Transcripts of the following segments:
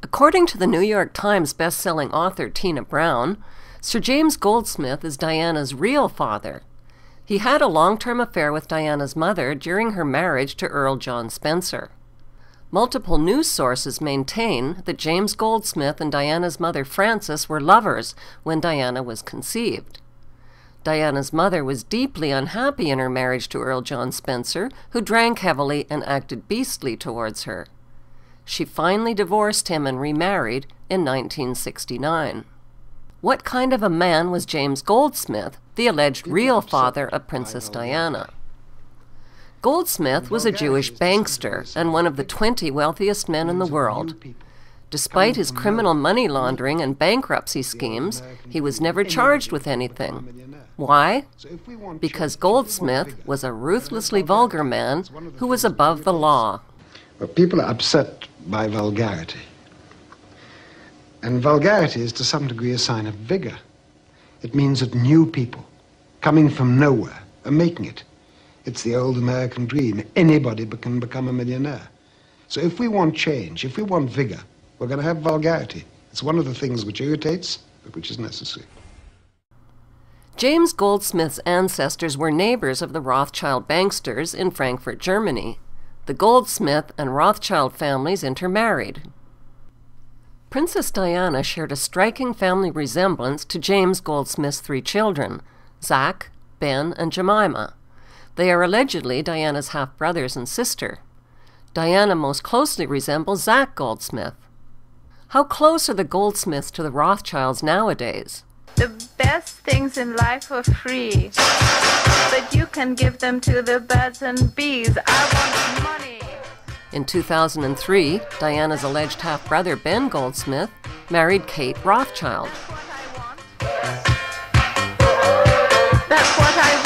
According to the New York Times best-selling author Tina Brown, Sir James Goldsmith is Diana's real father. He had a long-term affair with Diana's mother during her marriage to Earl John Spencer. Multiple news sources maintain that James Goldsmith and Diana's mother Frances were lovers when Diana was conceived. Diana's mother was deeply unhappy in her marriage to Earl John Spencer, who drank heavily and acted beastly towards her. She finally divorced him and remarried in 1969. What kind of a man was James Goldsmith, the alleged real father of Princess Diana? Goldsmith was a Jewish bankster and one of the 20 wealthiest men in the world. Despite his criminal money laundering and bankruptcy schemes, he was never charged with anything. Why? Because Goldsmith was a ruthlessly vulgar man who was above the law. Well, people are upset by vulgarity. And vulgarity is to some degree a sign of vigor. It means that new people, coming from nowhere, are making it. It's the old American dream. Anybody can become a millionaire. So if we want change, if we want vigor, we're going to have vulgarity. It's one of the things which irritates, but which is necessary. James Goldsmith's ancestors were neighbors of the Rothschild banksters in Frankfurt, Germany. The Goldsmith and Rothschild families intermarried. Princess Diana shared a striking family resemblance to James Goldsmith's 3 children, Zach, Ben, and Jemima. They are allegedly Diana's half-brothers and sister. Diana most closely resembles Zach Goldsmith. How close are the Goldsmiths to the Rothschilds nowadays? The best things in life are free, but you can give them to the birds and bees. I want money. In 2003, Diana's alleged half-brother Ben Goldsmith married Kate Rothschild. That's what I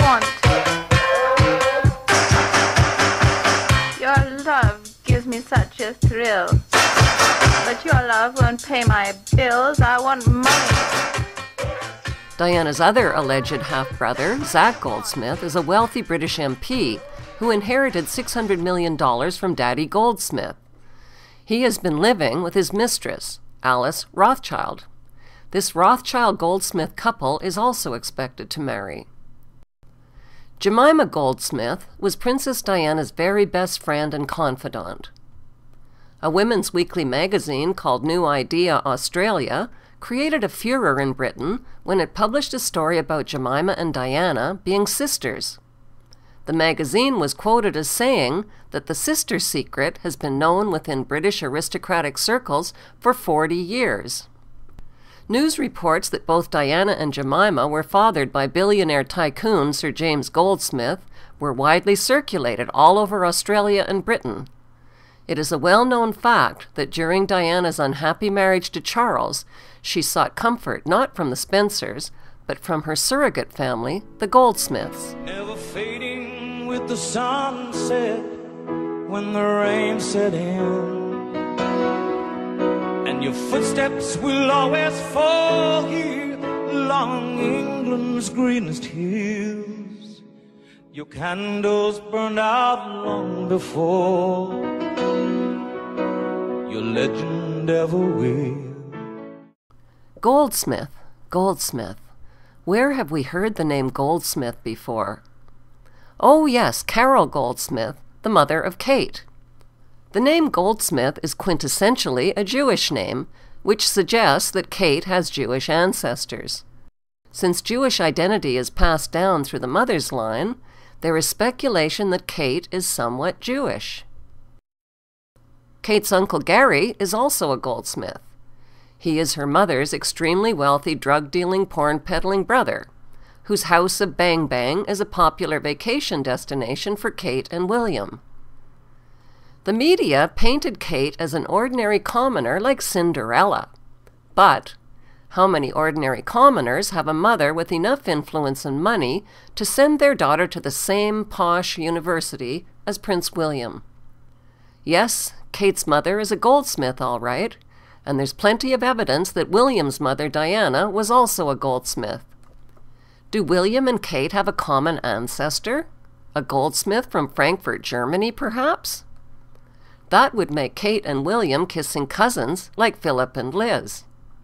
want. Your love gives me such a thrill. But your love won't pay my bills. I want money. Diana's other alleged half-brother, Zach Goldsmith, is a wealthy British MP who inherited $600 million from Daddy Goldsmith. He has been living with his mistress, Alice Rothschild. This Rothschild-Goldsmith couple is also expected to marry. Jemima Goldsmith was Princess Diana's very best friend and confidant. A women's weekly magazine called New Idea Australia created a furor in Britain when it published a story about Jemima and Diana being sisters. The magazine was quoted as saying that the sister secret has been known within British aristocratic circles for 40 years. News reports that both Diana and Jemima were fathered by billionaire tycoon Sir James Goldsmith were widely circulated all over Australia and Britain. It is a well-known fact that during Diana's unhappy marriage to Charles, she sought comfort not from the Spencers, but from her surrogate family, the Goldsmiths. Never fading with the sunset when the rain set in, and your footsteps will always fall here along England's greenest hills. Your candles burned out long before your legend ever will. Goldsmith, Goldsmith. Where have we heard the name Goldsmith before? Oh yes, Carol Goldsmith, the mother of Kate. The name Goldsmith is quintessentially a Jewish name, which suggests that Kate has Jewish ancestors. Since Jewish identity is passed down through the mother's line, there is speculation that Kate is somewhat Jewish. Kate's uncle Gary is also a goldsmith. He is her mother's extremely wealthy drug-dealing, porn-peddling brother, whose house of Bang Bang is a popular vacation destination for Kate and William. The media painted Kate as an ordinary commoner like Cinderella. But how many ordinary commoners have a mother with enough influence and money to send their daughter to the same posh university as Prince William? Yes, Kate's mother is a goldsmith, all right, and there's plenty of evidence that William's mother, Diana, was also a goldsmith. Do William and Kate have a common ancestor? A goldsmith from Frankfurt, Germany, perhaps? That would make Kate and William kissing cousins like Philip and Liz.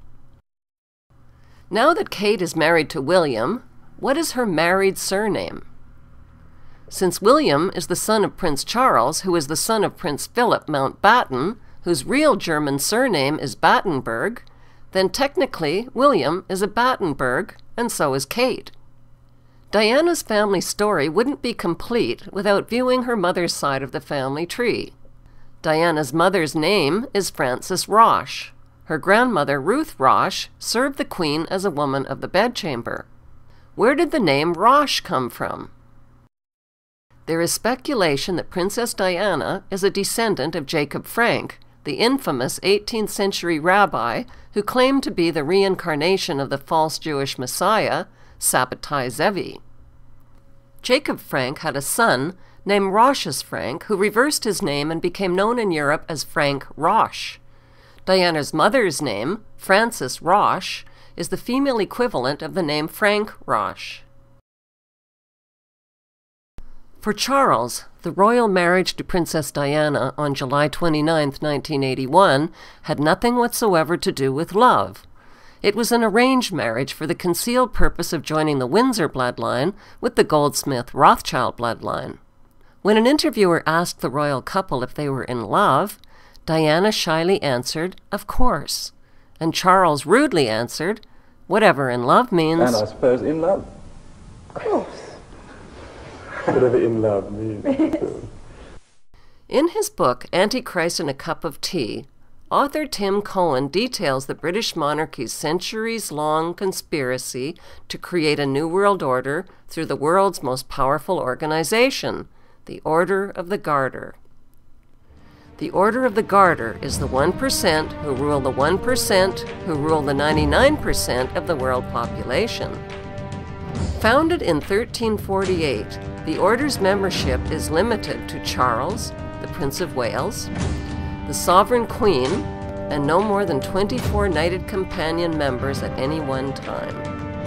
Now that Kate is married to William, what is her married surname? Since William is the son of Prince Charles, who is the son of Prince Philip Mountbatten, whose real German surname is Battenberg, then technically William is a Battenberg, and so is Kate. Diana's family story wouldn't be complete without viewing her mother's side of the family tree. Diana's mother's name is Frances Roche. Her grandmother, Ruth Roche, served the Queen as a woman of the bedchamber. Where did the name Roche come from? There is speculation that Princess Diana is a descendant of Jacob Frank, the infamous 18th century rabbi who claimed to be the reincarnation of the false Jewish Messiah, Sabbatai Zevi. Jacob Frank had a son named Rochus Frank, who reversed his name and became known in Europe as Frank Roche. Diana's mother's name, Frances Roche, is the female equivalent of the name Frank Roche. For Charles, the royal marriage to Princess Diana on July 29, 1981, had nothing whatsoever to do with love. It was an arranged marriage for the concealed purpose of joining the Windsor bloodline with the Goldsmith Rothschild bloodline. When an interviewer asked the royal couple if they were in love, Diana shyly answered, "Of course," and Charles rudely answered, "Whatever in love means." And I suppose in love. Of course. Whatever in love means. In his book, Antichrist and a Cup of Tea, author Tim Cohen details the British monarchy's centuries-long conspiracy to create a new world order through the world's most powerful organization, the Order of the Garter. The Order of the Garter is the 1% who rule the 1% who rule the 99% of the world population. Founded in 1348, the Order's membership is limited to Charles, the Prince of Wales, the Sovereign Queen, and no more than 24 knighted companion members at any one time.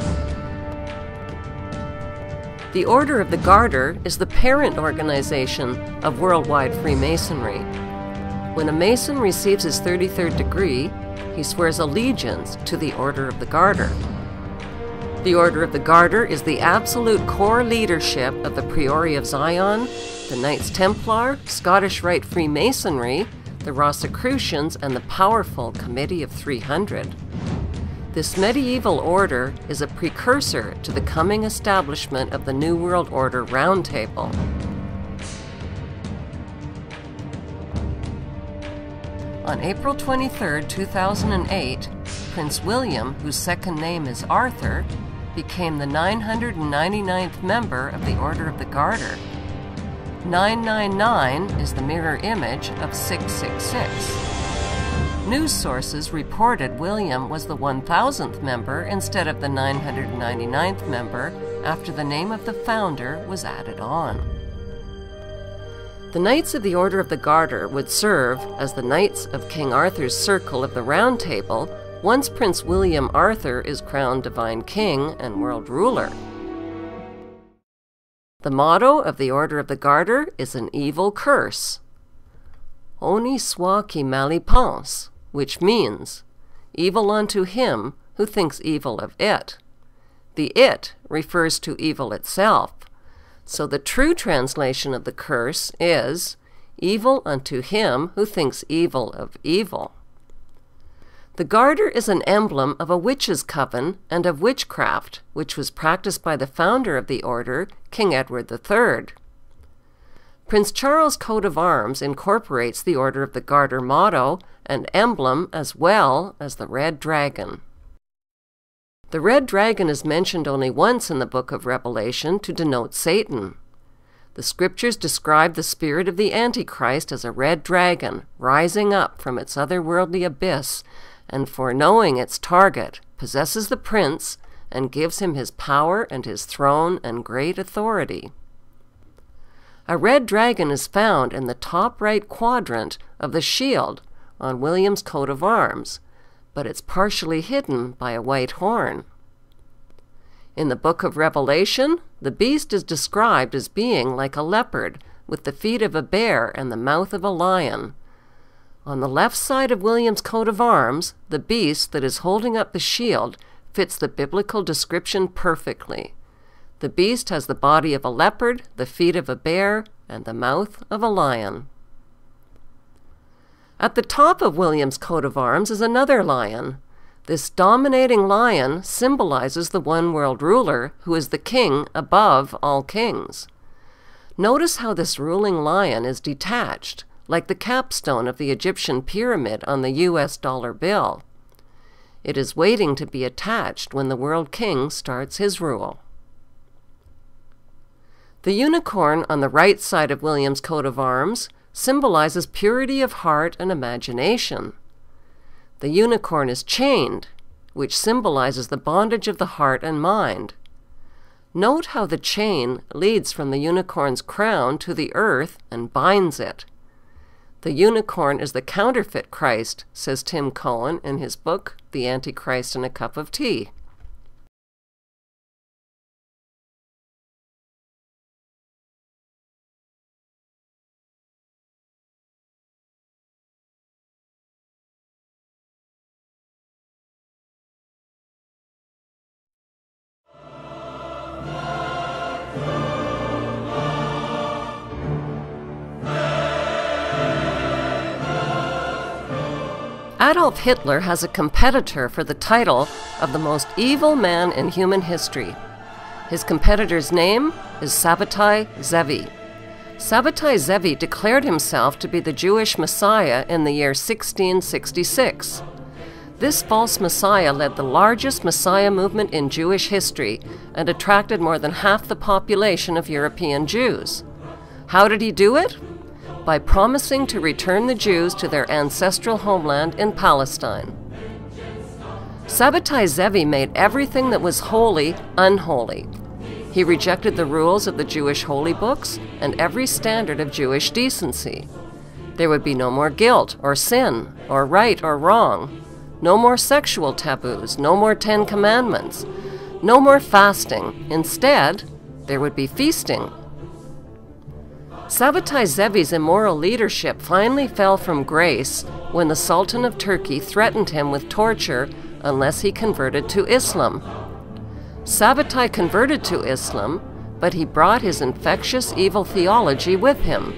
The Order of the Garter is the parent organization of worldwide Freemasonry. When a Mason receives his 33rd degree, he swears allegiance to the Order of the Garter. The Order of the Garter is the absolute core leadership of the Priory of Zion, the Knights Templar, Scottish Rite Freemasonry, the Rosicrucians, and the powerful Committee of 300. This medieval order is a precursor to the coming establishment of the New World Order Round Table. On April 23, 2008, Prince William, whose second name is Arthur, became the 999th member of the Order of the Garter. 999 is the mirror image of 666. News sources reported William was the 1000th member instead of the 999th member after the name of the founder was added on. The Knights of the Order of the Garter would serve as the Knights of King Arthur's Circle of the Round Table once Prince William Arthur is crowned Divine King and World Ruler. The motto of the Order of the Garter is an evil curse, Honi soit qui mal y pense, which means, evil unto him who thinks evil of it. The it refers to evil itself, so the true translation of the curse is, evil unto him who thinks evil of evil. The garter is an emblem of a witch's coven and of witchcraft, which was practiced by the founder of the order, King Edward III. Prince Charles' coat of arms incorporates the Order of the Garter motto and emblem as well as the red dragon. The red dragon is mentioned only once in the book of Revelation to denote Satan. The scriptures describe the spirit of the Antichrist as a red dragon rising up from its otherworldly abyss and foreknowing its target, possesses the prince and gives him his power and his throne and great authority. A red dragon is found in the top right quadrant of the shield on William's coat of arms, but it's partially hidden by a white horn. In the book of Revelation, the beast is described as being like a leopard, with the feet of a bear and the mouth of a lion, On the left side of William's coat of arms, the beast that is holding up the shield fits the biblical description perfectly. The beast has the body of a leopard, the feet of a bear, and the mouth of a lion. At the top of William's coat of arms is another lion. This dominating lion symbolizes the one world ruler who is the king above all kings. Notice how this ruling lion is detached, like the capstone of the Egyptian pyramid on the US dollar bill. It is waiting to be attached when the world king starts his rule. The unicorn on the right side of William's coat of arms symbolizes purity of heart and imagination. The unicorn is chained, which symbolizes the bondage of the heart and mind. Note how the chain leads from the unicorn's crown to the earth and binds it. The unicorn is the counterfeit Christ, says Tim Cohen in his book, The Antichrist in a Cup of Tea. Adolf Hitler has a competitor for the title of the most evil man in human history. His competitor's name is Sabbatai Zevi. Sabbatai Zevi declared himself to be the Jewish Messiah in the year 1666. This false Messiah led the largest Messiah movement in Jewish history and attracted more than half the population of European Jews. How did he do it? By promising to return the Jews to their ancestral homeland in Palestine. Sabbatai Zevi made everything that was holy unholy. He rejected the rules of the Jewish holy books and every standard of Jewish decency. There would be no more guilt or sin or right or wrong, no more sexual taboos, no more 10 Commandments, no more fasting. Instead, there would be feasting. Sabbatai Zevi's immoral leadership finally fell from grace when the Sultan of Turkey threatened him with torture unless he converted to Islam. Sabbatai converted to Islam, but he brought his infectious evil theology with him.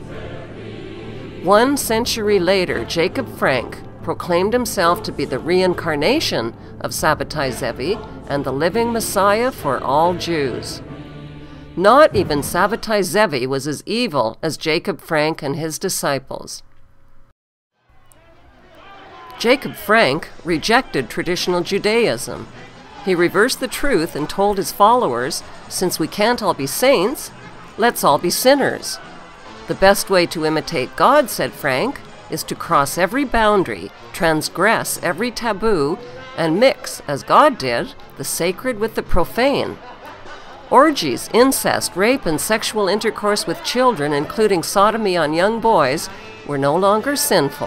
1 century later, Jacob Frank proclaimed himself to be the reincarnation of Sabbatai Zevi and the living Messiah for all Jews. Not even Sabbatai Zevi was as evil as Jacob Frank and his disciples. Jacob Frank rejected traditional Judaism. He reversed the truth and told his followers, since we can't all be saints, let's all be sinners. The best way to imitate God, said Frank, is to cross every boundary, transgress every taboo, and mix, as God did, the sacred with the profane. Orgies, incest, rape, and sexual intercourse with children, including sodomy on young boys, were no longer sinful.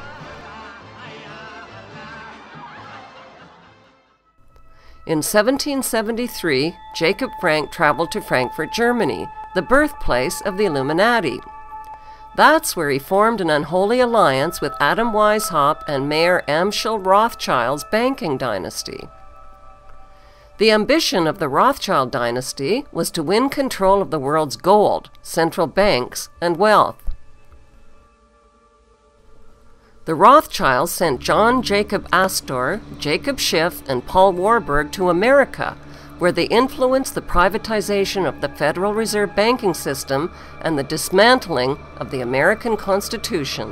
In 1773, Jacob Frank traveled to Frankfurt, Germany, the birthplace of the Illuminati. That's where he formed an unholy alliance with Adam Weishaupt and Mayor Amschel Rothschild's banking dynasty. The ambition of the Rothschild dynasty was to win control of the world's gold, central banks, and wealth. The Rothschilds sent John Jacob Astor, Jacob Schiff, and Paul Warburg to America, where they influenced the privatization of the Federal Reserve banking system and the dismantling of the American Constitution.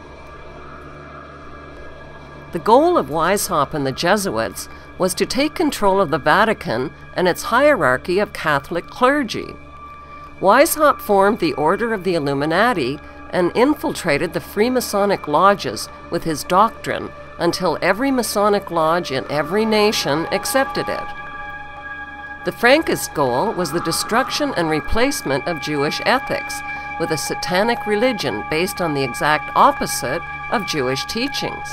The goal of Weishaupt and the Jesuits was to take control of the Vatican and its hierarchy of Catholic clergy. Weishaupt formed the Order of the Illuminati and infiltrated the Freemasonic lodges with his doctrine until every Masonic lodge in every nation accepted it. The Frankist goal was the destruction and replacement of Jewish ethics with a satanic religion based on the exact opposite of Jewish teachings.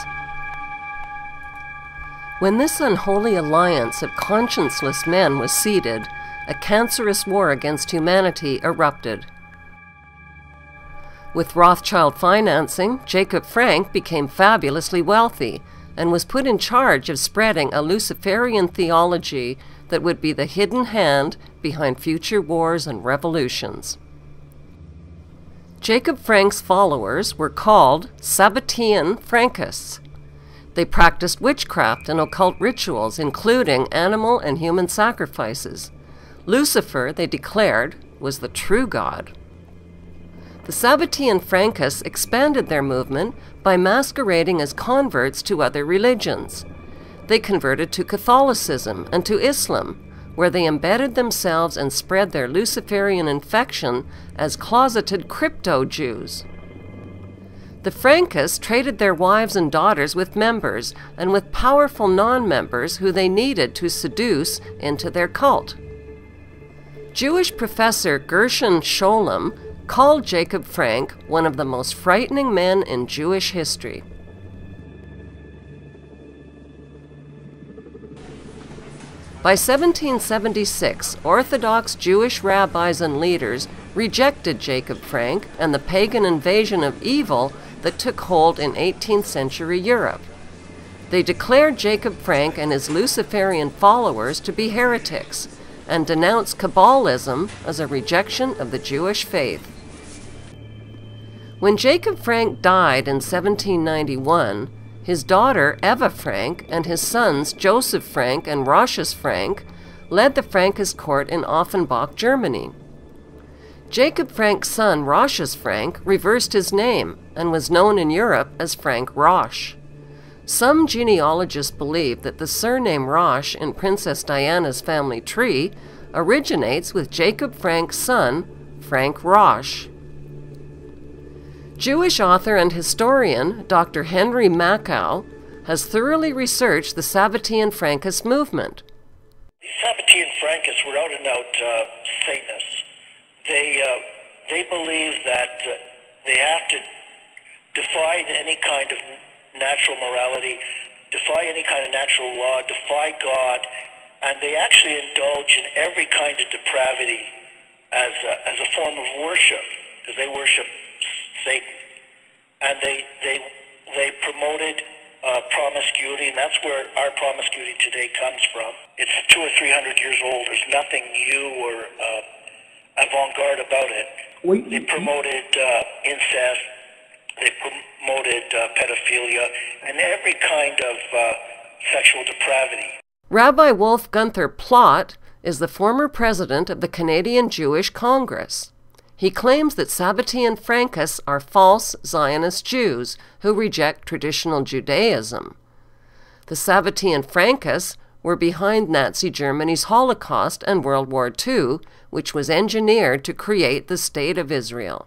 When this unholy alliance of conscienceless men was seeded, a cancerous war against humanity erupted. With Rothschild financing, Jacob Frank became fabulously wealthy and was put in charge of spreading a Luciferian theology that would be the hidden hand behind future wars and revolutions. Jacob Frank's followers were called Sabbatean Frankists. They practiced witchcraft and occult rituals, including animal and human sacrifices. Lucifer, they declared, was the true God. The Sabbatean Frankists expanded their movement by masquerading as converts to other religions. They converted to Catholicism and to Islam, where they embedded themselves and spread their Luciferian infection as closeted crypto-Jews. The Frankists traded their wives and daughters with members and with powerful non-members who they needed to seduce into their cult. Jewish professor Gershon Scholem called Jacob Frank one of the most frightening men in Jewish history. By 1776, Orthodox Jewish rabbis and leaders rejected Jacob Frank and the pagan invasion of evil that took hold in 18th century Europe. They declared Jacob Frank and his Luciferian followers to be heretics and denounced Kabbalism as a rejection of the Jewish faith. When Jacob Frank died in 1791, his daughter Eva Frank and his sons Joseph Frank and Rochus Frank led the Frankist court in Offenbach, Germany. Jacob Frank's son Rochus Frank reversed his name and was known in Europe as Frank Roche. Some genealogists believe that the surname Roche in Princess Diana's family tree originates with Jacob Frank's son, Frank Roche. Jewish author and historian Dr. Henry Makow has thoroughly researched the Sabbatean Frankist movement. The Sabbatean Frankists were out-and-out Satanists. They believe that they have to defy any kind of natural morality, defy any kind of natural law, defy God, and they actually indulge in every kind of depravity as a form of worship, because they worship Satan. And they promoted promiscuity, and that's where our promiscuity today comes from. It's 200 or 300 years old. There's nothing new or avant-garde about it. They promoted incest, they promoted pedophilia, and every kind of sexual depravity. Rabbi Wolf Gunther Plott is the former president of the Canadian Jewish Congress. He claims that Sabbatean Frankists are false Zionist Jews who reject traditional Judaism. The Sabbatean Frankists were behind Nazi Germany's Holocaust and World War II, which was engineered to create the State of Israel.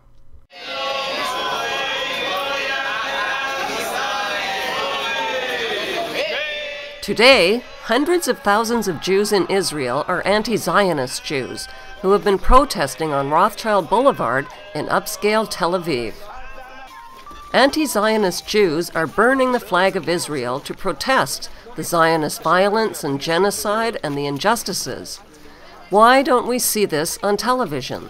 Today, hundreds of thousands of Jews in Israel are anti-Zionist Jews who have been protesting on Rothschild Boulevard in upscale Tel Aviv. Anti-Zionist Jews are burning the flag of Israel to protest the Zionist violence and genocide and the injustices. Why don't we see this on television?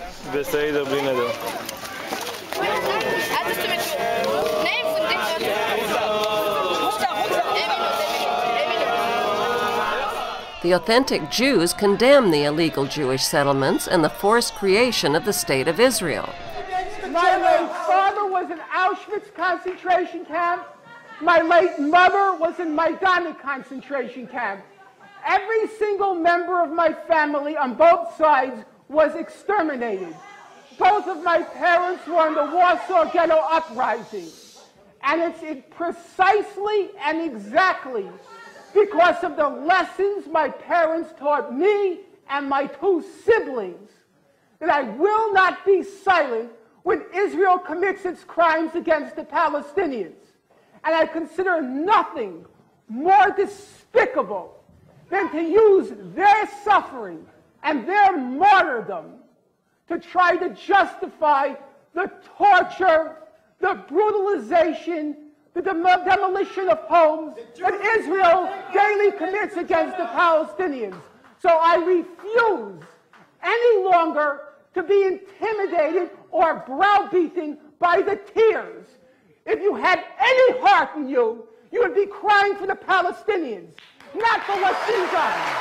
The authentic Jews condemn the illegal Jewish settlements and the forced creation of the State of Israel. My late father was in Auschwitz concentration camp. My late mother was in Majdanek concentration camp. Every single member of my family on both sides was exterminated. Both of my parents were in the Warsaw Ghetto Uprising. And it's precisely and exactly because of the lessons my parents taught me and my two siblings that I will not be silent when Israel commits its crimes against the Palestinians. And I consider nothing more despicable than to use their suffering and their martyrdom to try to justify the torture, the brutalization, the demolition of homes that Israel daily commits against the Palestinians. So I refuse any longer to be intimidated or browbeaten by the tears. If you had any heart in you, you would be crying for the Palestinians, not for what's being done.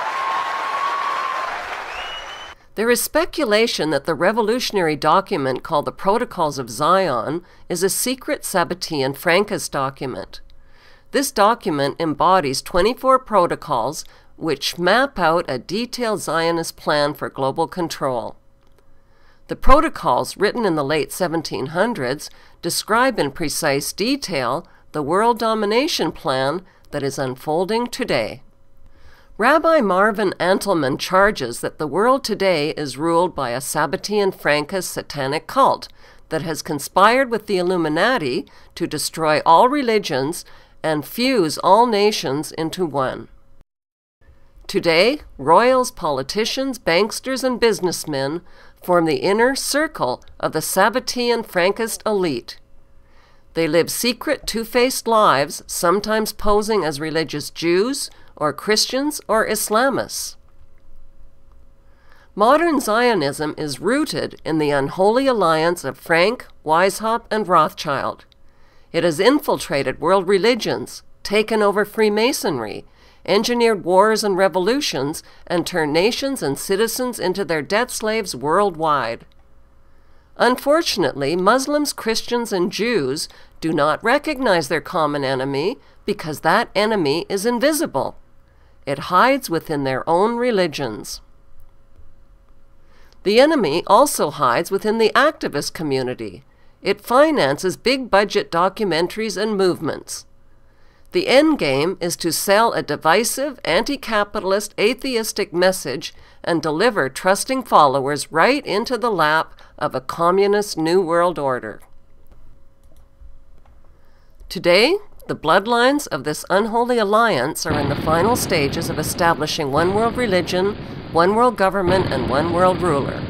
There is speculation that the revolutionary document called the Protocols of Zion is a secret Sabbatean Frankist document. This document embodies 24 protocols which map out a detailed Zionist plan for global control. The protocols, written in the late 1700s, describe in precise detail the world domination plan that is unfolding today. Rabbi Marvin Antelman charges that the world today is ruled by a Sabbatean Frankist satanic cult that has conspired with the Illuminati to destroy all religions and fuse all nations into one. Today, royals, politicians, banksters, and businessmen form the inner circle of the Sabbatean Frankist elite. They live secret, two-faced lives, sometimes posing as religious Jews, or Christians, or Islamists. Modern Zionism is rooted in the unholy alliance of Frank, Weishaupt, and Rothschild. It has infiltrated world religions, taken over Freemasonry, engineered wars and revolutions, and turned nations and citizens into their debt slaves worldwide. Unfortunately, Muslims, Christians, and Jews do not recognize their common enemy because that enemy is invisible. It hides within their own religions. The enemy also hides within the activist community. It finances big-budget documentaries and movements. The end game is to sell a divisive, anti-capitalist, atheistic message and deliver trusting followers right into the lap of a communist New World Order. Today, the bloodlines of this unholy alliance are in the final stages of establishing one world religion, one world government, and one world ruler.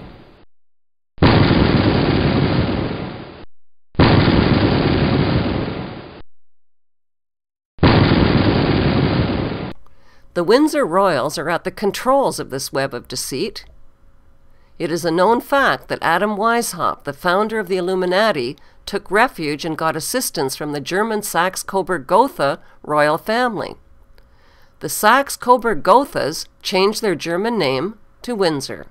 The Windsor royals are at the controls of this web of deceit. It is a known fact that Adam Weishaupt, the founder of the Illuminati, took refuge and got assistance from the German Saxe-Coburg-Gotha royal family. The Saxe-Coburg-Gothas changed their German name to Windsor.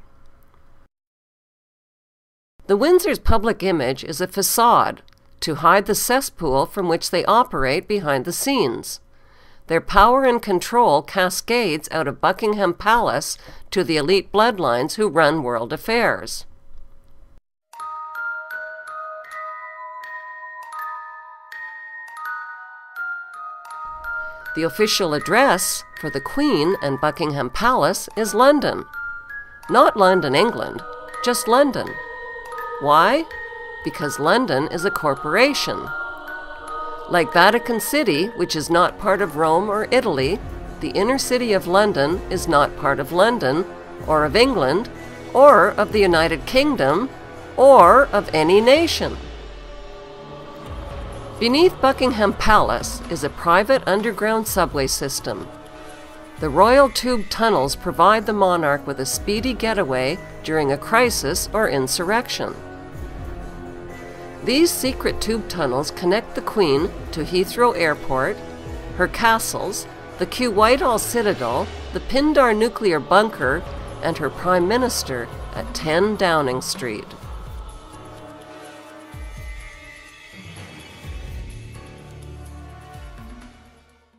The Windsors' public image is a facade to hide the cesspool from which they operate behind the scenes. Their power and control cascades out of Buckingham Palace to the elite bloodlines who run world affairs. The official address for the Queen and Buckingham Palace is London. Not London, England, just London. Why? Because London is a corporation. Like Vatican City, which is not part of Rome or Italy, the inner city of London is not part of London, or of England, or of the United Kingdom, or of any nation. Beneath Buckingham Palace is a private underground subway system. The royal tube tunnels provide the monarch with a speedy getaway during a crisis or insurrection. These secret tube tunnels connect the Queen to Heathrow Airport, her castles, the Kew Whitehall Citadel, the Pindar nuclear bunker, and her Prime Minister at 10 Downing Street.